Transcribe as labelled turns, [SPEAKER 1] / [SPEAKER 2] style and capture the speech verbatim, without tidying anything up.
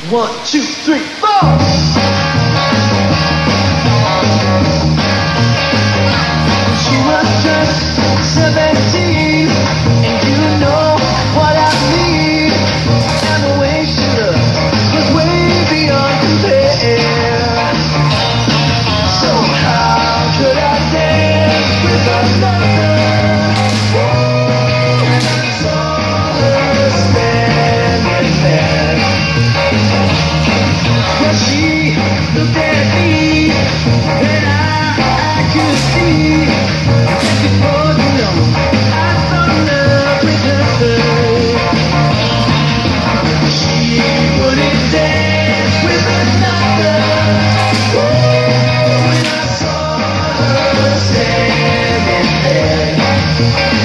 [SPEAKER 1] One, two, three, four. She was just seventeen, and you know what I mean. And the way she looked was way beyond compare. So how could I dance with another? When I saw her standing there. Well, she looked at me, and I, I could see. And before you know, I fell in love with her. She wouldn't dance with another. When I saw her standing there.